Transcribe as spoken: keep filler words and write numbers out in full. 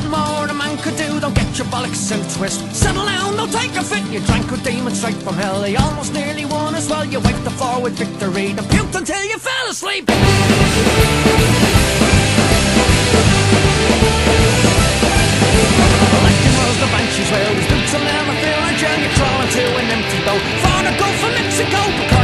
nothing more a man could do. Don't get your bollocks in a twist. Settle down, don't take a fit. You drank with demons straight from hell. They almost nearly won as well. You wiped the floor with victory. Then puked until you fell asleep. The banshees well, his boots will never feel like jail. You're crawling to an empty boat, far to go for Mexico.